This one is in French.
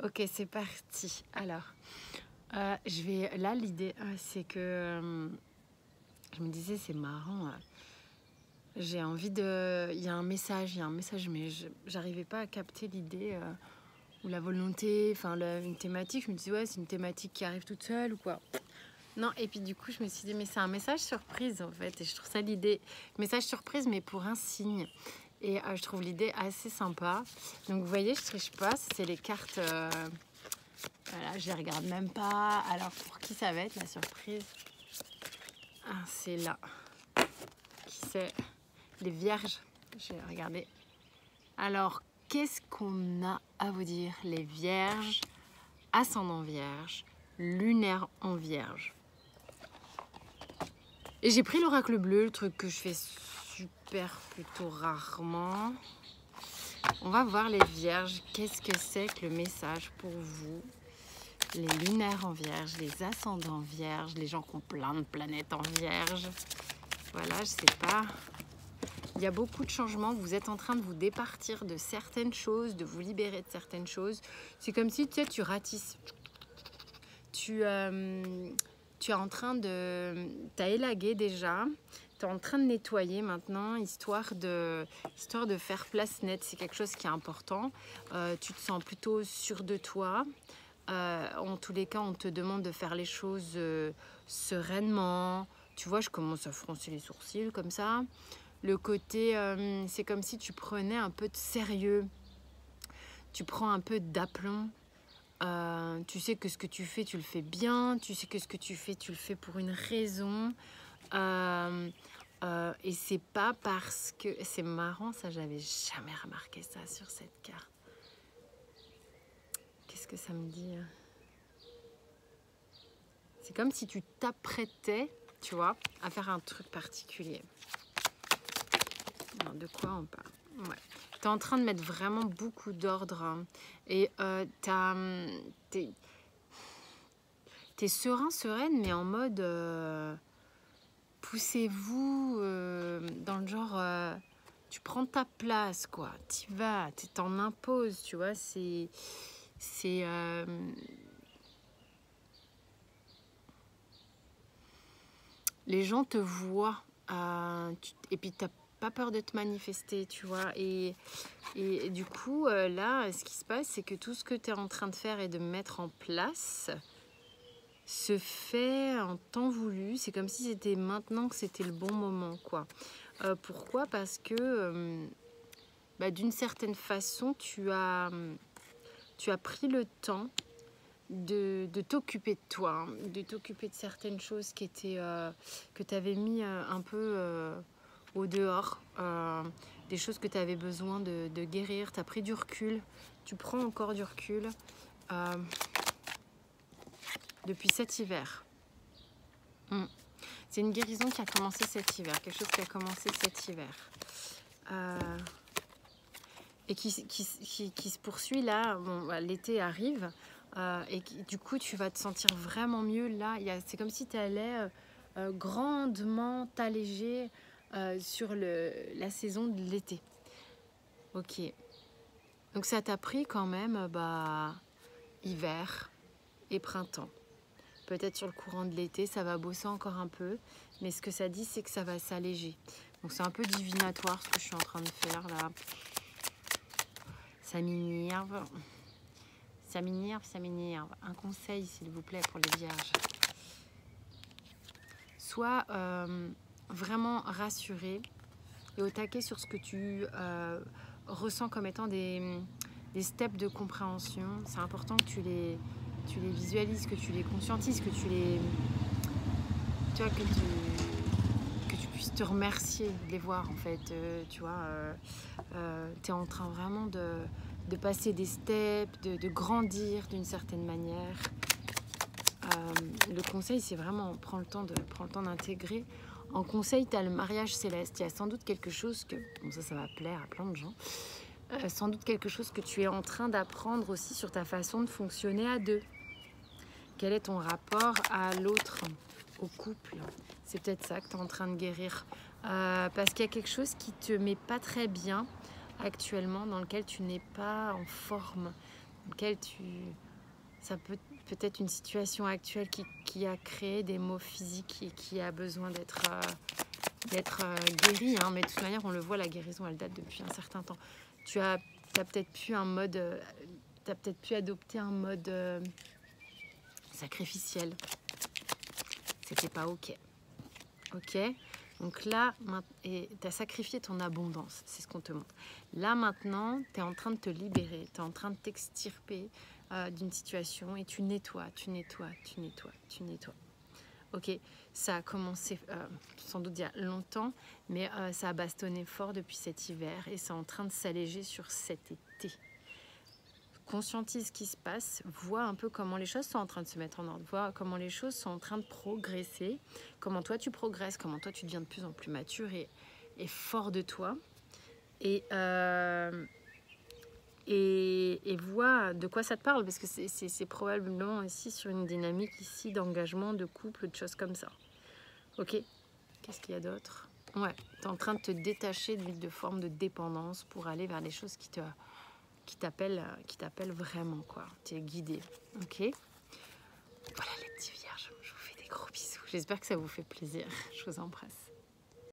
Ok, c'est parti. Alors, là, l'idée, c'est que je me disais, c'est marrant. J'ai envie de. Il y a un message, mais j'arrivais pas à capter l'idée ou la volonté, enfin, une thématique. Je me disais, ouais, c'est une thématique qui arrive toute seule ou quoi. Non, et puis du coup, je me suis dit, mais c'est un message surprise en fait. Et je trouve ça l'idée. Message surprise, mais pour un signe. Et je trouve l'idée assez sympa. Donc, vous voyez, je triche pas, c'est les cartes. Voilà, je les regarde même pas. Alors, pour qui ça va être la surprise? Ah, c'est là. Qui c'est? Les vierges. Je vais regarder. Alors, qu'est-ce qu'on a à vous dire? Les vierges, ascendant vierge, lunaire en vierge. Et j'ai pris l'oracle bleu, le truc que je fais plutôt rarement. On va voir les vierges. Qu'est-ce que c'est que le message pour vous? Les lunaires en vierge, les ascendants vierges, les gens qui ont plein de planètes en vierge. Voilà, je sais pas. Il y a beaucoup de changements. Vous êtes en train de vous départir de certaines choses, de vous libérer de certaines choses. C'est comme si, tu sais, tu ratisses. Tu es en train de... Tu as élagué déjà. Tu es en train de nettoyer maintenant, histoire de faire place nette. C'est quelque chose qui est important. Tu te sens plutôt sûr de toi. En tous les cas, on te demande de faire les choses sereinement. Tu vois, je commence à froncer les sourcils comme ça. Le côté, c'est comme si tu prenais un peu de sérieux. Tu prends un peu d'aplomb. Tu sais que ce que tu fais, tu le fais bien. Tu sais que ce que tu fais, tu le fais pour une raison. Et c'est pas parce que... C'est marrant, ça, j'avais jamais remarqué ça sur cette carte. Qu'est-ce que ça me dit? C'est comme si tu t'apprêtais, tu vois, à faire un truc particulier. Alors, de quoi on parle? Ouais. Tu es en train de mettre vraiment beaucoup d'ordre. Hein. Et t'es serein, sereine, mais en mode... poussez-vous dans le genre... tu prends ta place, quoi. Tu vas, tu t'en imposes, tu vois. C'est les gens te voient et puis t'as pas peur de te manifester, tu vois. Et du coup, là, ce qui se passe, c'est que tout ce que tu es en train de faire et de mettre en place se fait en temps voulu. C'est comme si c'était maintenant que c'était le bon moment, quoi. Pourquoi? Parce que d'une certaine façon, tu as pris le temps de t'occuper de toi, hein, de t'occuper de certaines choses qui étaient, que tu avais mis un peu au dehors, des choses que tu avais besoin de guérir. Tu as pris du recul, tu prends encore du recul depuis cet hiver. C'est une guérison qui a commencé cet hiver, quelque chose qui a commencé cet hiver. Et qui se poursuit là. Bon, l'été arrive et du coup tu vas te sentir vraiment mieux là. C'est comme si tu allais grandement t'alléger sur la saison de l'été. Ok. Donc ça t'a pris quand même hiver et printemps. Peut-être sur le courant de l'été, ça va bosser encore un peu. Mais ce que ça dit, c'est que ça va s'alléger. Donc c'est un peu divinatoire ce que je suis en train de faire là. Ça m'énerve. Ça m'énerve, ça m'énerve. Un conseil, s'il vous plaît, pour les vierges. Sois vraiment rassuré et au taquet sur ce que tu ressens comme étant des steps de compréhension. C'est important que tu les visualises, que tu les conscientises, que tu les... Tu vois, que tu puisses te remercier de les voir, en fait. Tu vois, tu es en train vraiment de passer des steps, de grandir d'une certaine manière. Le conseil, c'est vraiment prends le temps d'intégrer. En conseil, tu as le mariage céleste. Il y a sans doute quelque chose que... Bon, ça va plaire à plein de gens. Sans doute quelque chose que tu es en train d'apprendre aussi sur ta façon de fonctionner à deux. Quel est ton rapport à l'autre, au couple? C'est peut-être ça que tu es en train de guérir. Parce qu'il y a quelque chose qui te met pas très bien actuellement, dans lequel tu n'es pas en forme. lequel ça peut être une situation actuelle qui a créé des maux physiques et qui a besoin d'être guérie, hein. Mais de toute manière, on le voit, la guérison, elle date depuis un certain temps. Tu as peut-être pu adopter un mode sacrificiel. C'était pas ok. Ok. Donc là, tu as sacrifié ton abondance, c'est ce qu'on te montre. Là maintenant, tu es en train de te libérer, tu es en train de t'extirper d'une situation et tu nettoies. Ok, ça a commencé sans doute il y a longtemps, mais ça a bastonné fort depuis cet hiver et c'est en train de s'alléger sur cet été. Conscientise ce qui se passe, vois un peu comment les choses sont en train de se mettre en ordre, vois comment les choses sont en train de progresser, comment toi tu progresses, comment toi tu deviens de plus en plus mature et fort de toi. Et vois de quoi ça te parle, parce que c'est probablement aussi sur une dynamique ici d'engagement, de couple, de choses comme ça. Ok, qu'est-ce qu'il y a d'autre? Ouais, tu es en train de te détacher de formes de dépendance pour aller vers les choses qui t'appellent vraiment, quoi. Tu es guidé, ok? Voilà les petits vierges, je vous fais des gros bisous. J'espère que ça vous fait plaisir. Je vous embrasse.